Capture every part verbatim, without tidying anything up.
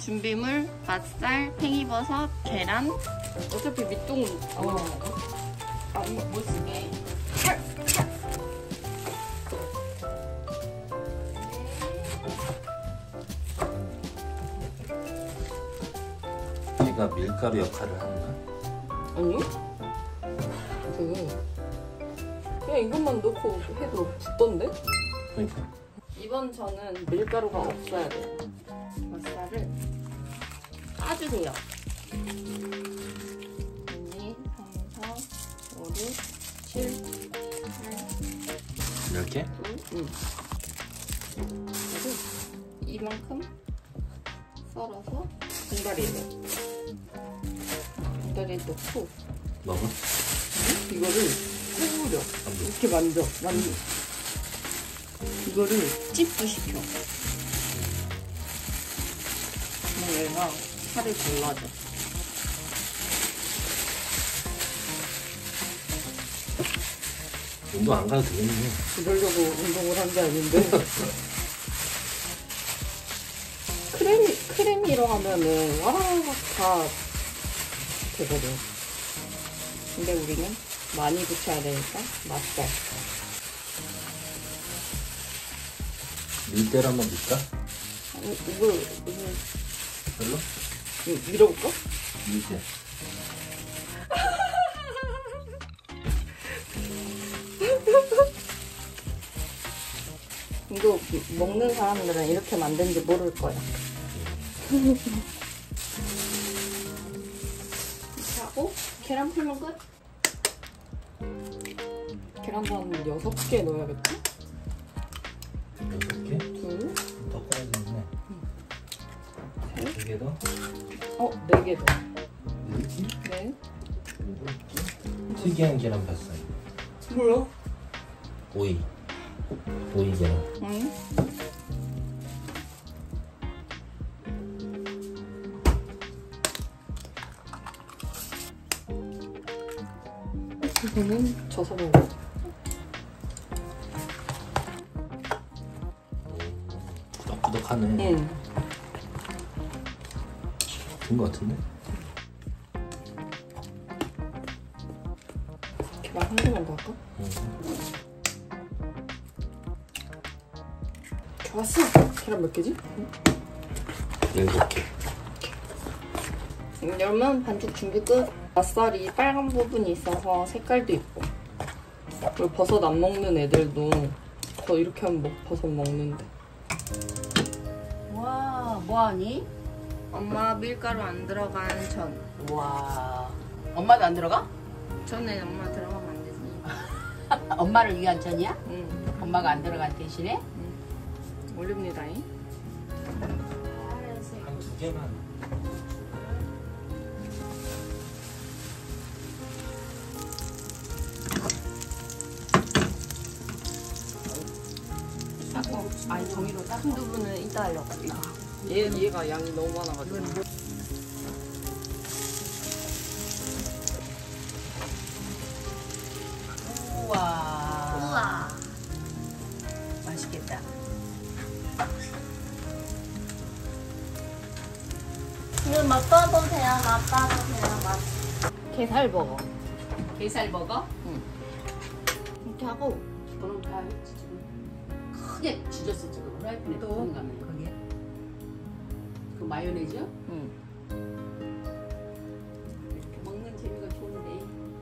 준비물, 맛살, 팽이버섯, 계란. 어차피 밑동은 어. 아, 못 쓰게. 칼! 얘가 밀가루 역할을 하나? 아니? 그 그냥 이것만 넣고 해도 붙던데? 그러니까. 이번 저는 밀가루가 없어야 돼요. 맛살을 까주세요. 일, 이, 삼, 사, 오, 육, 칠, 팔, 이렇게? 응. 그리고 이만큼 썰어서 분갈이에 넣어. 분갈이에 넣고 먹어? 이거를 구부려. 이렇게 만져. 만져. 이거를 찝부시켜. 그럼 얘가 살이 골라져. 운동 안 가도 되겠네. 그러려고 운동을 한 게 아닌데. 크레미, 크레미로 하면은 와락 다 되거든. 근데 우리는 많이 붙여야 되니까 맛살. 밀대로 한번 밀까? 아니, 이거, 이거, 별로? 이거 밀어볼까? 밀대. 이거 먹는 사람들은 이렇게 만든지 모를 거야. 이렇게 하고 계란 풀면 끝. 계란도 한 여섯 개 넣어야겠다. 여섯 개? 둘, 더 꺼야겠네. 셋, 두 개 더? 어, 네 개 더. 일곱 개? 네. 일곱 개? 특이한 계란 뱃살. 뭐야? 오이. 오이 계란. 응. 이거는 져서 먹어. 꾸덕꾸덕하네. 응. 된 거 같은데? 계란 한 개만 더 할까? 응. 좋았어. 계란 몇 개지? 일곱 개. 열면 반죽 준비 끝. 맛살이 빨간 부분이 있어서 색깔도 이뻐. 그리고 버섯 안 먹는 애들도 저 이렇게 하면 먹, 버섯 먹는데. 와, 뭐하니? 엄마 밀가루 안 들어간 전. 와, 엄마도 안 들어가? 전에 엄마 들어가면 안 되지. 엄마를 위한 전이야? 응. 엄마가 안 들어간 대신에? 응. 올립니다잉. 한 두 개만. 닦고, 아니 종이로 닦고. 큰 두부는 이따 하려고. 얘, 얘가 양이 너무 많아가지고. 우와. 우와. 맛있겠다. 이거 맛봐도 돼요, 맛봐도 돼요, 맛. 게살 먹어. 게살 먹어? 응. 이렇게 하고. 그럼 다 지금 크게 지졌어 지금 프라이팬에 또? 또 가면 거기에 그 마요네즈 응. 이렇게 먹는 재미가 좋은데.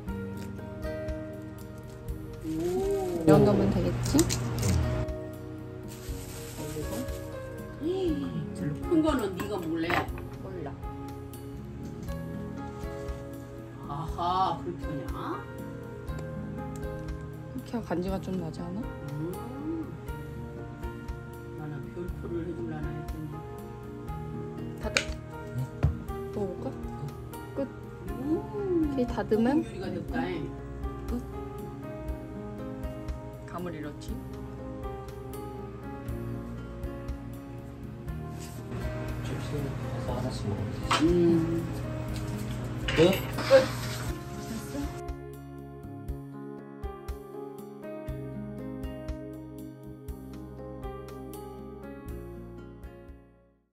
오. 이 정도면 되겠지? 그리고 저로 큰 거는 네가 먹을래? 몰라. 아하 그렇게 하냐? 이렇게 간지가 좀 나지 않아? 음. 나는 별표를 해줄라나 했더니. 다들? 먹어볼까? 끝. 음. 이렇게 닫으면 요리가 됐다. 끝. 감을 잃었지? 칩스 해서 하나씩 먹으면 되지. 음. 끝? 끝.